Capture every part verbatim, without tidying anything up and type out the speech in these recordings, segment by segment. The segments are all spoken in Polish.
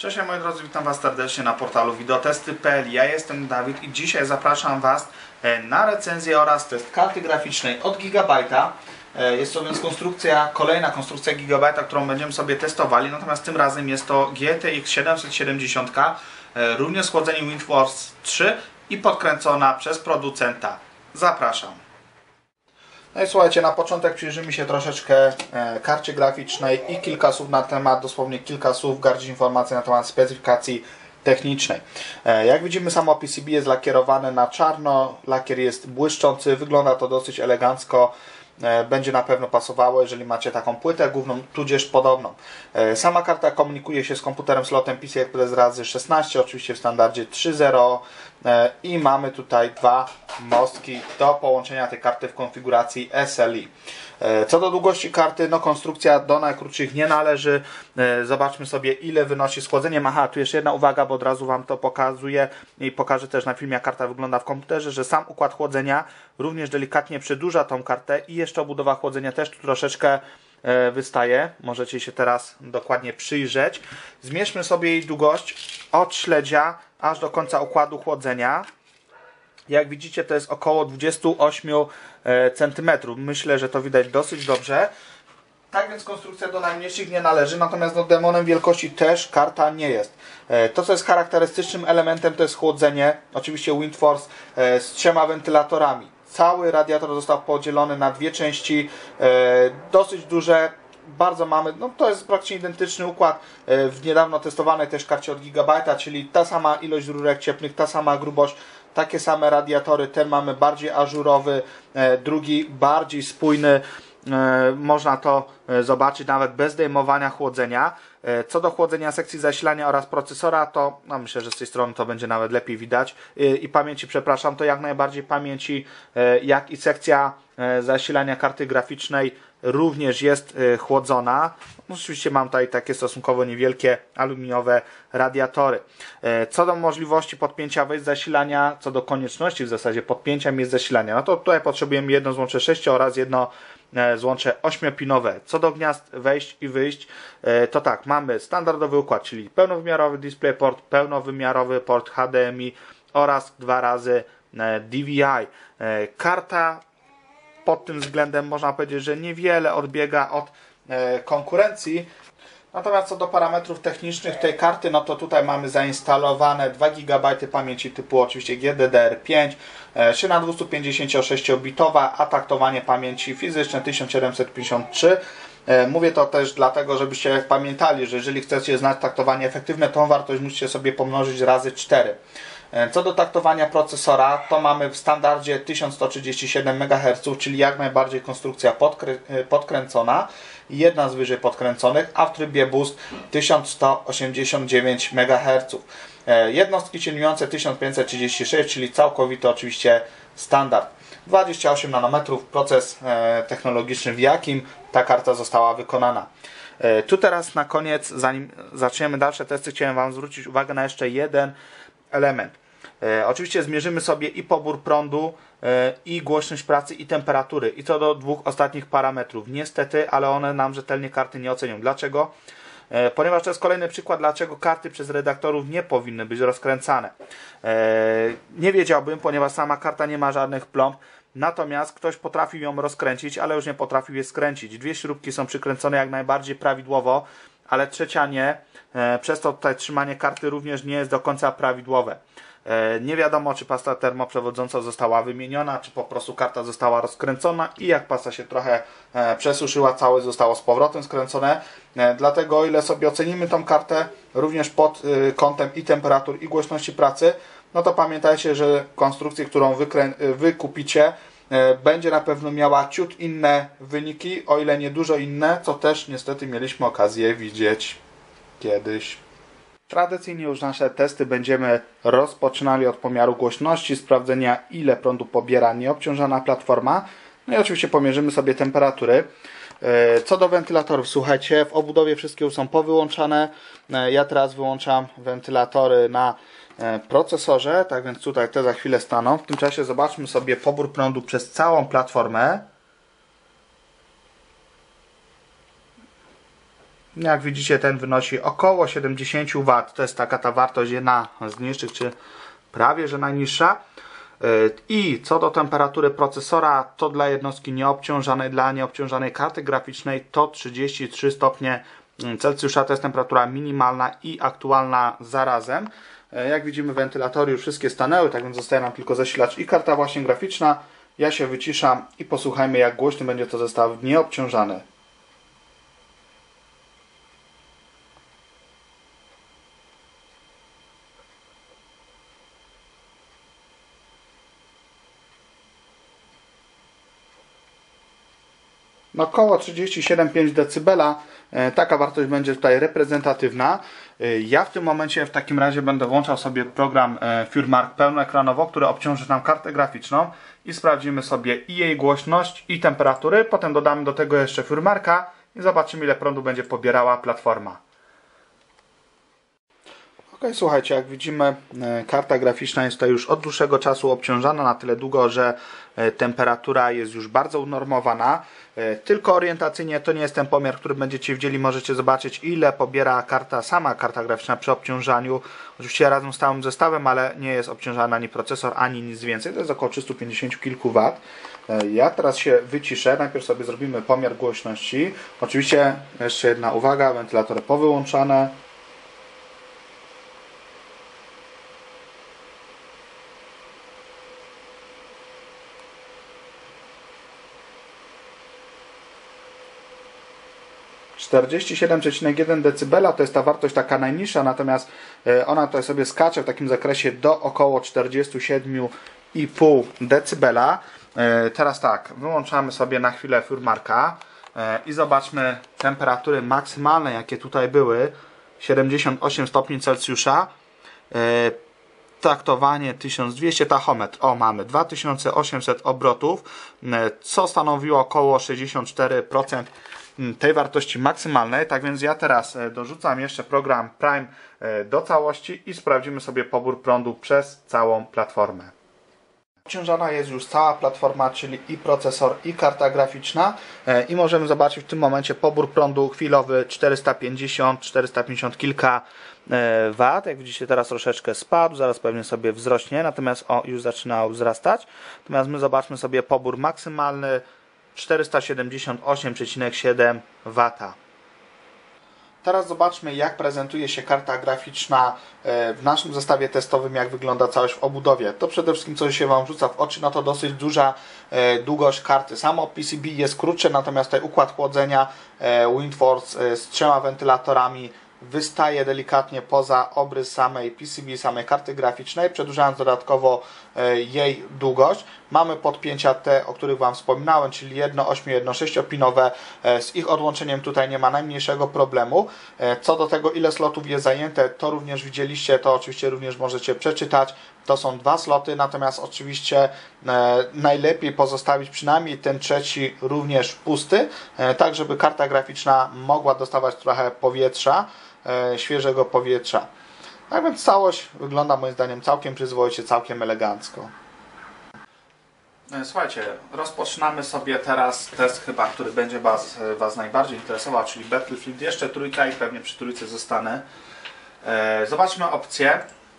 Cześć moi drodzy, witam Was serdecznie na portalu wideotesty kropka p l. Ja jestem Dawid i dzisiaj zapraszam Was na recenzję oraz test karty graficznej od Gigabyte'a. Jest to więc konstrukcja, kolejna konstrukcja Gigabyte'a, którą będziemy sobie testowali, natomiast tym razem jest to G T X siedemset siedemdziesiąt, również z chłodzeniem WindForce trzy i podkręcona przez producenta. Zapraszam. No i słuchajcie, na początek przyjrzymy się troszeczkę e, karcie graficznej i kilka słów na temat, dosłownie kilka słów, gardzić informacji na temat specyfikacji technicznej. E, jak widzimy, samo P C B jest lakierowane na czarno, lakier jest błyszczący, wygląda to dosyć elegancko. Będzie na pewno pasowało, jeżeli macie taką płytę główną, tudzież podobną. Sama karta komunikuje się z komputerem slotem P C I Express razy szesnaście, oczywiście w standardzie trzy zero, i mamy tutaj dwa mostki do połączenia tej karty w konfiguracji S L I. Co do długości karty, no konstrukcja do najkrótszych nie należy. Zobaczmy sobie, ile wynosi schłodzenie. Aha, tu jeszcze jedna uwaga, bo od razu Wam to pokazuję i pokażę też na filmie, jak karta wygląda w komputerze, że sam układ chłodzenia również delikatnie przedłuża tą kartę i jeszcze obudowa chłodzenia też tu troszeczkę wystaje. Możecie się teraz dokładnie przyjrzeć. Zmierzmy sobie jej długość od śledzia aż do końca układu chłodzenia. Jak widzicie, to jest około dwadzieścia osiem centymetrów. Myślę, że to widać dosyć dobrze. Tak więc konstrukcja do najmniejszych nie należy, natomiast no, demonem wielkości też karta nie jest. To, co jest charakterystycznym elementem, to jest chłodzenie. Oczywiście WindForce z trzema wentylatorami. Cały radiator został podzielony na dwie części, dosyć duże. Bardzo mamy, no to jest praktycznie identyczny układ w niedawno testowanej też karcie od Gigabyte'a, czyli ta sama ilość rurek cieplnych, ta sama grubość, takie same radiatory. Ten mamy bardziej ażurowy, drugi bardziej spójny. Można to zobaczyć nawet bez zdejmowania chłodzenia. Co do chłodzenia sekcji zasilania oraz procesora, to no myślę, że z tej strony to będzie nawet lepiej widać. I pamięci, przepraszam, to jak najbardziej pamięci, jak i sekcja zasilania karty graficznej również jest chłodzona. No, oczywiście mam tutaj takie stosunkowo niewielkie aluminiowe radiatory. Co do możliwości podpięcia wejść zasilania, co do konieczności w zasadzie podpięcia miejsc zasilania, no to tutaj potrzebujemy jedno złącze sześcio oraz jedno złącze ośmiopinowe. Co do gniazd wejść i wyjść, to tak, mamy standardowy układ, czyli pełnowymiarowy DisplayPort, pełnowymiarowy port H D M I oraz dwa razy D V I. Karta pod tym względem można powiedzieć, że niewiele odbiega od konkurencji. Natomiast co do parametrów technicznych tej karty, no to tutaj mamy zainstalowane dwa gigabajty pamięci typu oczywiście G D D R pięć, szyna dwieście-pięćdziesięciosześciobitowa, a taktowanie pamięci fizyczne tysiąc siedemset pięćdziesiąt trzy. Mówię to też dlatego, żebyście pamiętali, że jeżeli chcecie znać taktowanie efektywne, tą wartość musicie sobie pomnożyć razy cztery. Co do taktowania procesora, to mamy w standardzie tysiąc sto trzydzieści siedem megaherców, czyli jak najbardziej konstrukcja podkrę podkręcona, jedna z wyżej podkręconych, a w trybie boost tysiąc sto osiemdziesiąt dziewięć megaherców. Jednostki cieniujące tysiąc pięćset trzydzieści sześć, czyli całkowity oczywiście standard. dwadzieścia osiem nanometrów, proces technologiczny, w jakim ta karta została wykonana. Tu teraz na koniec, zanim zaczniemy dalsze testy, chciałem Wam zwrócić uwagę na jeszcze jeden element. E, oczywiście zmierzymy sobie i pobór prądu, e, i głośność pracy, i temperatury. I co do dwóch ostatnich parametrów. Niestety, ale one nam rzetelnie karty nie ocenią. Dlaczego? E, ponieważ to jest kolejny przykład, dlaczego karty przez redaktorów nie powinny być rozkręcane. E, nie wiedziałbym, ponieważ sama karta nie ma żadnych plomb. Natomiast ktoś potrafił ją rozkręcić, ale już nie potrafił je skręcić. Dwie śrubki są przykręcone jak najbardziej prawidłowo, ale trzecia nie. E, przez to tutaj trzymanie karty również nie jest do końca prawidłowe. E, nie wiadomo, czy pasta termoprzewodząca została wymieniona, czy po prostu karta została rozkręcona i jak pasta się trochę e, przesuszyła, całe zostało z powrotem skręcone. E, dlatego o ile sobie ocenimy tą kartę również pod e, kątem i temperatur, i głośności pracy, no to pamiętajcie, że konstrukcję, którą wy kupicie, będzie na pewno miała ciut inne wyniki, o ile nie dużo inne, co też niestety mieliśmy okazję widzieć kiedyś. Tradycyjnie już nasze testy będziemy rozpoczynali od pomiaru głośności, sprawdzenia, ile prądu pobiera nieobciążona platforma, no i oczywiście pomierzymy sobie temperatury. Co do wentylatorów, słuchajcie, w obudowie wszystkie już są powyłączane. Ja teraz wyłączam wentylatory na procesorze, tak więc tutaj te za chwilę staną. W tym czasie zobaczmy sobie pobór prądu przez całą platformę. Jak widzicie, ten wynosi około siedemdziesiąt watów. To jest taka ta wartość, jedna z niższych, czy prawie że najniższa. I co do temperatury procesora, to dla jednostki nieobciążanej, dla nieobciążanej karty graficznej to trzydzieści trzy stopnie Celsjusza. To jest temperatura minimalna i aktualna zarazem. Jak widzimy, wentylatory już wszystkie stanęły, tak więc zostaje nam tylko zasilacz i karta właśnie graficzna. Ja się wyciszam i posłuchajmy, jak głośny będzie to zestaw nieobciążany. No, około trzydzieści siedem przecinek pięć decybela. Taka wartość będzie tutaj reprezentatywna. Ja w tym momencie w takim razie będę włączał sobie program FureMark pełnoekranowo, który obciąży nam kartę graficzną i sprawdzimy sobie i jej głośność, i temperatury. Potem dodamy do tego jeszcze FureMarka i zobaczymy, ile prądu będzie pobierała platforma. Ok, słuchajcie, jak widzimy, karta graficzna jest tutaj już od dłuższego czasu obciążana, na tyle długo, że temperatura jest już bardzo unormowana. Tylko orientacyjnie to nie jest ten pomiar, który będziecie widzieli. Możecie zobaczyć, ile pobiera karta, sama karta graficzna przy obciążaniu. Oczywiście razem z całym zestawem, ale nie jest obciążany ani procesor, ani nic więcej. To jest około trzysta pięćdziesiąt kilku wat. Ja teraz się wyciszę. Najpierw sobie zrobimy pomiar głośności. Oczywiście jeszcze jedna uwaga, wentylatory powyłączane. czterdzieści siedem przecinek jeden decybela to jest ta wartość taka najniższa, natomiast ona tutaj sobie skacze w takim zakresie do około czterdzieści siedem i pół decybela. Teraz tak, wyłączamy sobie na chwilę FureMarka i zobaczmy temperatury maksymalne, jakie tutaj były. siedemdziesiąt osiem stopni Celsjusza. Taktowanie tysiąc dwieście, tachometr. O, mamy dwa tysiące osiemset obrotów, co stanowiło około sześćdziesiąt cztery procent tej wartości maksymalnej. Tak więc ja teraz dorzucam jeszcze program Prime do całości i sprawdzimy sobie pobór prądu przez całą platformę. Obciążana jest już cała platforma, czyli i procesor, i karta graficzna, i możemy zobaczyć w tym momencie pobór prądu chwilowy czterysta pięćdziesiąt, czterysta pięćdziesiąt kilka wat. Jak widzicie, teraz troszeczkę spadł, zaraz pewnie sobie wzrośnie, natomiast o, już zaczyna wzrastać. Natomiast my zobaczmy sobie pobór maksymalny czterysta siedemdziesiąt osiem przecinek siedem wata. Teraz zobaczmy, jak prezentuje się karta graficzna w naszym zestawie testowym, jak wygląda całość w obudowie. To przede wszystkim, co się Wam rzuca w oczy, no to dosyć duża długość karty. Samo P C B jest krótsze, natomiast tutaj układ chłodzenia WindForce z trzema wentylatorami wystaje delikatnie poza obrys samej P C B, samej karty graficznej, przedłużając dodatkowo jej długość. Mamy podpięcia te, o których Wam wspominałem, czyli jedno osiem, jedno sześciopinowe. Z ich odłączeniem tutaj nie ma najmniejszego problemu. Co do tego, ile slotów jest zajęte, to również widzieliście, to oczywiście również możecie przeczytać. To są dwa sloty, natomiast oczywiście najlepiej pozostawić przynajmniej ten trzeci również pusty, tak żeby karta graficzna mogła dostawać trochę powietrza, świeżego powietrza. Tak więc całość wygląda moim zdaniem całkiem przyzwoicie, całkiem elegancko. Słuchajcie, rozpoczynamy sobie teraz test chyba, który będzie Was, was najbardziej interesował, czyli Battlefield. Jeszcze trójka i pewnie przy trójce zostanę. Zobaczmy opcje.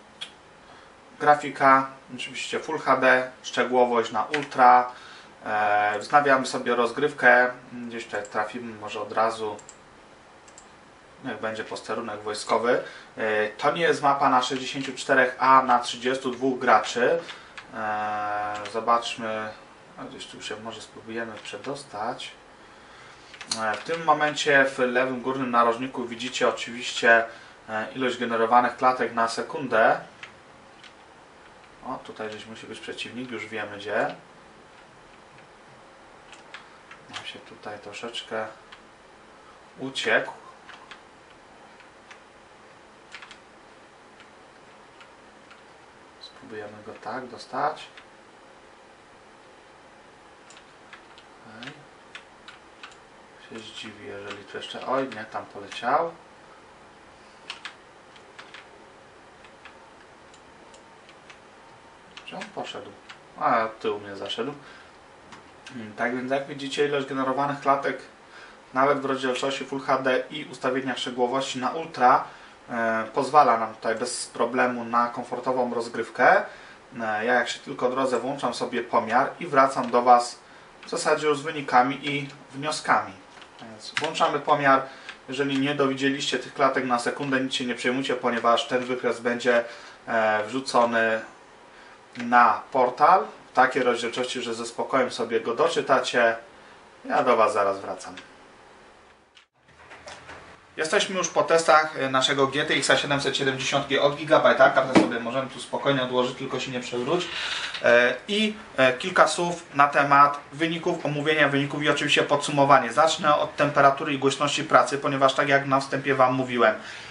Grafika, oczywiście Full H D, szczegółowość na Ultra. Wznawiamy sobie rozgrywkę. Gdzieś tutaj trafimy może od razu. Jak będzie posterunek wojskowy. To nie jest mapa na sześćdziesięciu czterech, a na trzydziestu dwóch graczy. Zobaczmy, gdzieś tu się może spróbujemy przedostać. W tym momencie w lewym górnym narożniku widzicie oczywiście ilość generowanych klatek na sekundę. O, tutaj gdzieś musi być przeciwnik, już wiemy gdzie. Nam się tutaj troszeczkę uciekł. Spróbujemy go tak dostać. Okay. Się zdziwi, jeżeli tu jeszcze... Oj, nie, tam poleciał. Gdzie on poszedł? A, tył mnie zaszedł. Tak więc jak widzicie, ilość generowanych klatek nawet w rozdzielczości Full H D i ustawieniach szczegółowości na Ultra e, pozwala nam tutaj bez problemu na komfortową rozgrywkę. E, ja jak się tylko drodze włączam sobie pomiar i wracam do Was w zasadzie już z wynikami i wnioskami. Więc włączamy pomiar. Jeżeli nie dowidzieliście tych klatek na sekundę, nic się nie przejmujcie, ponieważ ten wykres będzie e, wrzucony na portal w takiej rozdzielczości, że ze spokojem sobie go doczytacie. Ja do Was zaraz wracam. Jesteśmy już po testach naszego G T X siedemset siedemdziesiąt od Gigabyte'a. Kartę sobie możemy tu spokojnie odłożyć, tylko się nie przewróć. I kilka słów na temat wyników, omówienia wyników i oczywiście podsumowanie. Zacznę od temperatury i głośności pracy, ponieważ tak jak na wstępie Wam mówiłem,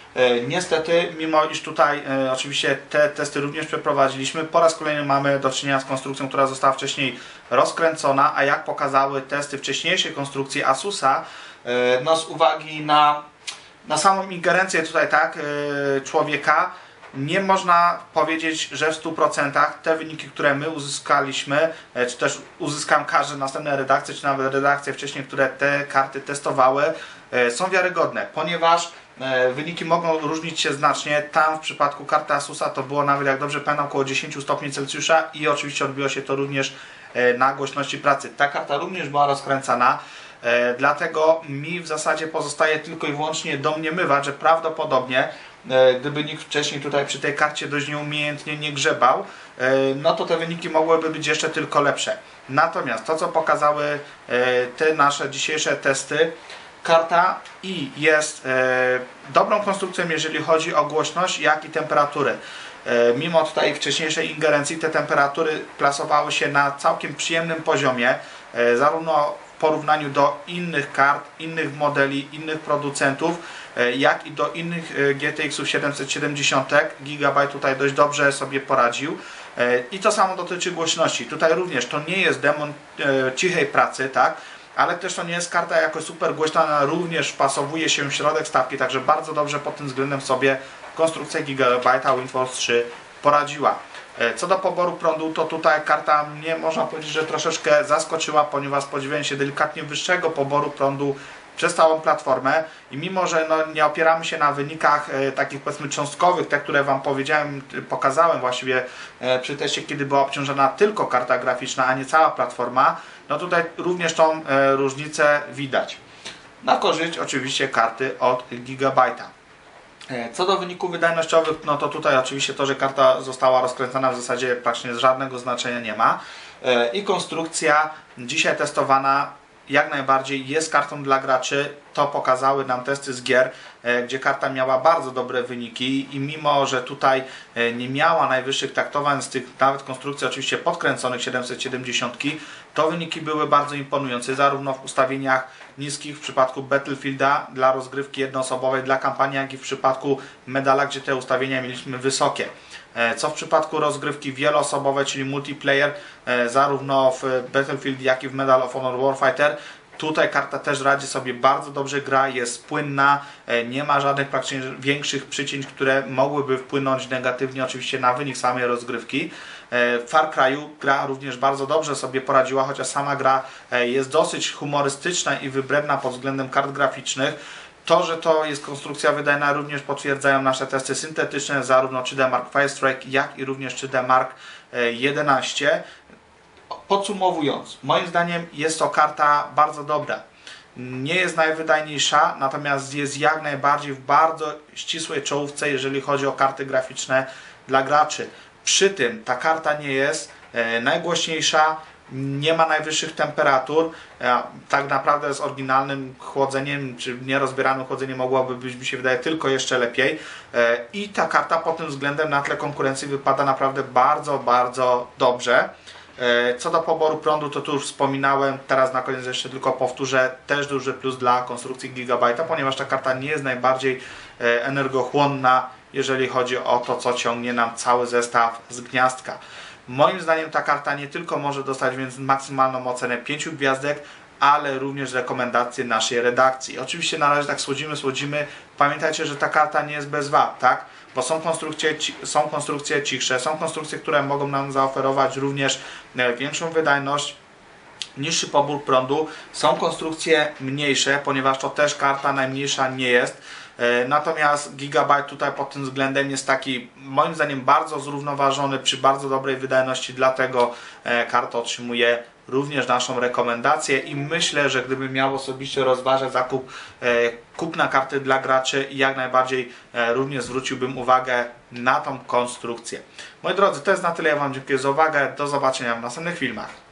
niestety, mimo iż tutaj e, oczywiście te testy również przeprowadziliśmy, po raz kolejny mamy do czynienia z konstrukcją, która została wcześniej rozkręcona, a jak pokazały testy wcześniejszej konstrukcji Asusa, e, no z uwagi na, na samą ingerencję tutaj tak e, człowieka, nie można powiedzieć, że w stu procentach te wyniki, które my uzyskaliśmy, e, czy też uzyskam każde następne redakcje, czy nawet redakcje wcześniej, które te karty testowały, e, są wiarygodne, ponieważ wyniki mogą różnić się znacznie. Tam w przypadku karty Asusa to było nawet, jak dobrze pamiętam, około dziesięć stopni Celsjusza i oczywiście odbiło się to również na głośności pracy. Ta karta również była rozkręcana, dlatego mi w zasadzie pozostaje tylko i wyłącznie domniemywać, że prawdopodobnie gdyby nikt wcześniej tutaj przy tej karcie dość nieumiejętnie nie grzebał, no to te wyniki mogłyby być jeszcze tylko lepsze. Natomiast to, co pokazały te nasze dzisiejsze testy, karta i jest e, dobrą konstrukcją, jeżeli chodzi o głośność, jak i temperaturę. E, mimo tutaj wcześniejszej ingerencji te temperatury plasowały się na całkiem przyjemnym poziomie, e, zarówno w porównaniu do innych kart, innych modeli, innych producentów, e, jak i do innych e, G T X siedemset siedemdziesiąt. Gigabyte tutaj dość dobrze sobie poradził. E, I to samo dotyczy głośności. Tutaj również to nie jest demon e, cichej pracy, tak? Ale też to nie jest karta jakoś super głośna, ona również wpasowuje się w środek stawki, także bardzo dobrze pod tym względem sobie konstrukcja Gigabyte'a WindForce trzy poradziła. Co do poboru prądu, to tutaj karta mnie, można powiedzieć, że troszeczkę zaskoczyła, ponieważ spodziewałem się delikatnie wyższego poboru prądu przez całą platformę i mimo, że no, nie opieramy się na wynikach e, takich powiedzmy cząstkowych, te, które Wam powiedziałem, pokazałem właściwie e, przy teście, kiedy była obciążona tylko karta graficzna, a nie cała platforma, no tutaj również tą e, różnicę widać. Na korzyść oczywiście karty od Gigabyte'a. E, co do wyników wydajnościowych, no to tutaj oczywiście to, że karta została rozkręcana w zasadzie praktycznie żadnego znaczenia nie ma. E, I konstrukcja dzisiaj testowana jak najbardziej jest kartą dla graczy. To pokazały nam testy z gier, gdzie karta miała bardzo dobre wyniki i mimo, że tutaj nie miała najwyższych taktowań z tych nawet konstrukcji oczywiście podkręconych siedemset siedemdziesiąt, to wyniki były bardzo imponujące, zarówno w ustawieniach niskich w przypadku Battlefielda dla rozgrywki jednoosobowej, dla kampanii, jak i w przypadku Medala, gdzie te ustawienia mieliśmy wysokie. Co w przypadku rozgrywki wieloosobowej, czyli multiplayer, zarówno w Battlefield, jak i w Medal of Honor Warfighter, tutaj karta też radzi sobie bardzo dobrze, gra jest płynna, nie ma żadnych praktycznie większych przycięć, które mogłyby wpłynąć negatywnie oczywiście na wynik samej rozgrywki. W Far Cry'u gra również bardzo dobrze sobie poradziła, chociaż sama gra jest dosyć humorystyczna i wybredna pod względem kart graficznych. To, że to jest konstrukcja wydajna, również potwierdzają nasze testy syntetyczne, zarówno trzy D Mark Firestrike, jak i również trzy D Mark jedenaście. Podsumowując, moim zdaniem jest to karta bardzo dobra. Nie jest najwydajniejsza, natomiast jest jak najbardziej w bardzo ścisłej czołówce, jeżeli chodzi o karty graficzne dla graczy. Przy tym ta karta nie jest e, najgłośniejsza, nie ma najwyższych temperatur, e, tak naprawdę z oryginalnym chłodzeniem, czy nierozbieranym chłodzeniem mogłoby być, mi się wydaje, tylko jeszcze lepiej. E, I ta karta pod tym względem na tle konkurencji wypada naprawdę bardzo, bardzo dobrze. Co do poboru prądu, to tu już wspominałem, teraz na koniec jeszcze tylko powtórzę, też duży plus dla konstrukcji Gigabyte'a, ponieważ ta karta nie jest najbardziej energochłonna, jeżeli chodzi o to, co ciągnie nam cały zestaw z gniazdka. Moim zdaniem ta karta nie tylko może dostać więc maksymalną ocenę pięć gwiazdek, ale również rekomendacje naszej redakcji. Oczywiście na razie tak słodzimy, słodzimy. Pamiętajcie, że ta karta nie jest bez wad, tak? Bo są konstrukcje, są konstrukcje cichsze, są konstrukcje, które mogą nam zaoferować również większą wydajność, niższy pobór prądu, są konstrukcje mniejsze, ponieważ to też karta najmniejsza nie jest. Natomiast Gigabyte tutaj pod tym względem jest taki, moim zdaniem, bardzo zrównoważony, przy bardzo dobrej wydajności, dlatego karta otrzymuje również naszą rekomendację i myślę, że gdybym miał osobiście rozważać zakup kupna karty dla graczy, jak najbardziej również zwróciłbym uwagę na tą konstrukcję. Moi drodzy, to jest na tyle. Ja Wam dziękuję za uwagę. Do zobaczenia w następnych filmach.